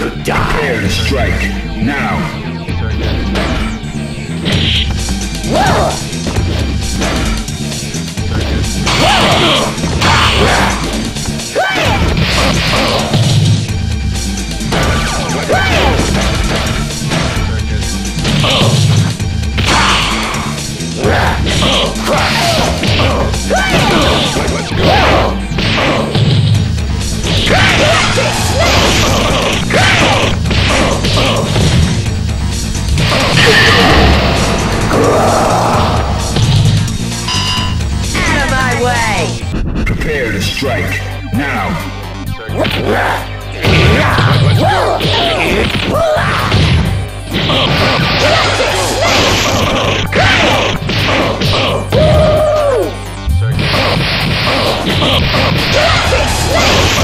to die. Prepare to strike. Now. Out of my way! Prepare to strike. Now. Electric Snake!